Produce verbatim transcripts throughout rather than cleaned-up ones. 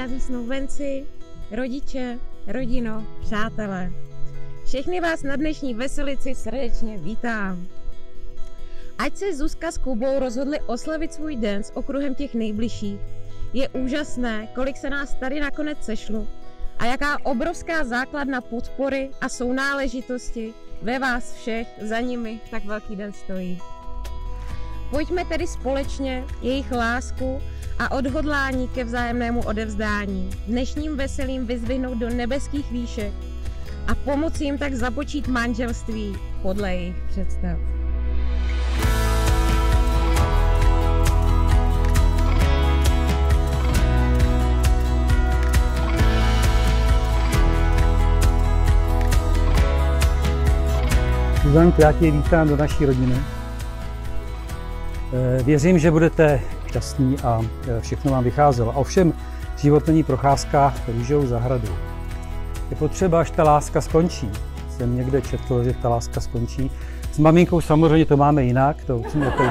Drazí snoubenci, rodiče, rodino, přátelé. Všechny vás na dnešní veselici srdečně vítám. Ať se Zuzka s Kubou rozhodli oslavit svůj den s okruhem těch nejbližších, je úžasné, kolik se nás tady nakonec sešlo a jaká obrovská základna podpory a sounáležitosti ve vás všech za nimi tak velký den stojí. Pojďme tedy společně jejich lásku a odhodlání ke vzájemnému odevzdání dnešním veselým vyzdvihnout do nebeských výšek a pomoci jim tak započít manželství podle jejich představ. Zuzanko, já tě vítám do naší rodiny. Věřím, že budete šťastní a všechno vám vycházelo. A ovšem, život není procházka růžovou zahradou. Je potřeba, až ta láska skončí. Jsem někde četl, že ta láska skončí. S maminkou samozřejmě to máme jinak, to už jsem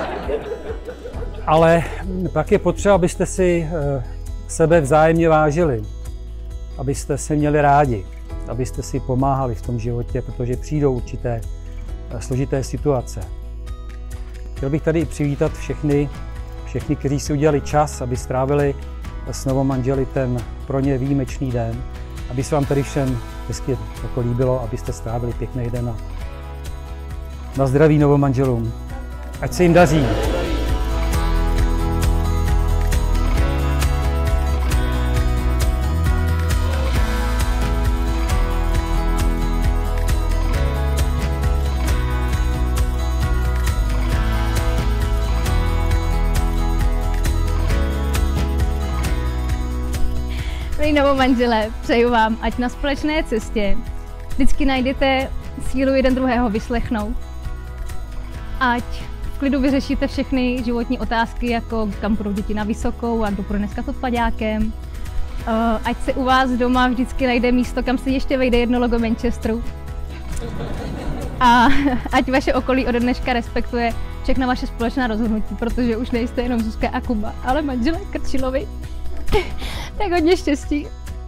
ale pak je potřeba, abyste si sebe vzájemně vážili, abyste se měli rádi, abyste si pomáhali v tom životě, protože přijdou určité složité situace. Chtěl bych tady přivítat všechny, všechny, kteří si udělali čas, aby strávili s novomanželi ten pro ně výjimečný den, aby se vám tady všem hezky jako líbilo, abyste strávili pěkný den a na zdraví novomanželům. Ať se jim daří. Milí novomanželé, přeju vám, ať na společné cestě vždycky najdete sílu jeden druhého vyslechnout. Ať v klidu vyřešíte všechny životní otázky, jako kam půjdou děti na vysokou a kdo půjde dneska s odpaďákem. Ať se u vás doma vždycky najde místo, kam se ještě vejde jedno logo Manchesteru. A ať vaše okolí ode dneška respektuje všechna vaše společná rozhodnutí, protože už nejste jenom Zuzka a Kuba, ale manželé Krčilovi. Tak hodně štěstí.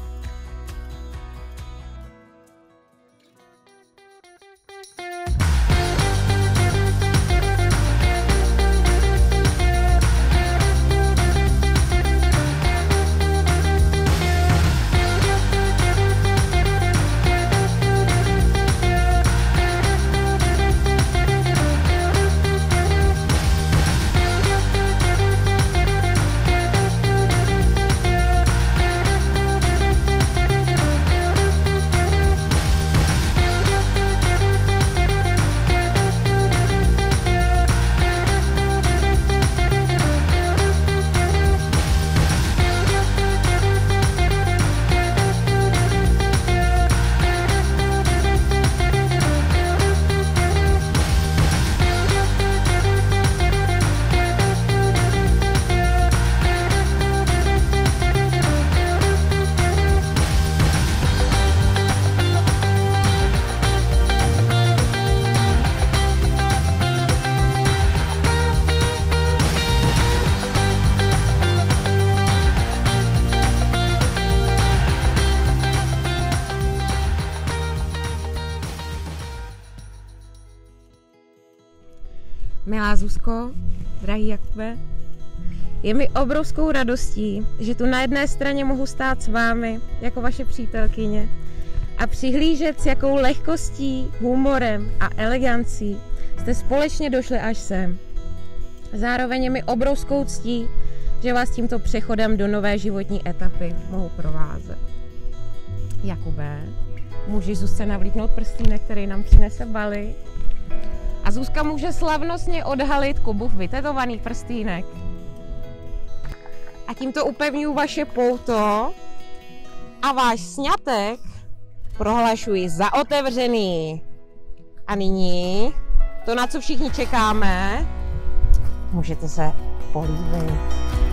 Milá Zuzko, drahý Jakube, je mi obrovskou radostí, že tu na jedné straně mohu stát s vámi jako vaše přítelkyně a přihlížet, s jakou lehkostí, humorem a elegancí jste společně došli až sem. Zároveň je mi obrovskou ctí, že vás tímto přechodem do nové životní etapy mohu provázet. Jakube, můžeš Zuzce navlíknout prstínek, který nám přinese Bali? A Zuzka může slavnostně odhalit Kubův vytetovaný prstínek. A tímto upevňuji vaše pouto a váš sňatek prohlašuji za otevřený. A nyní to, na co všichni čekáme, můžete se políbit.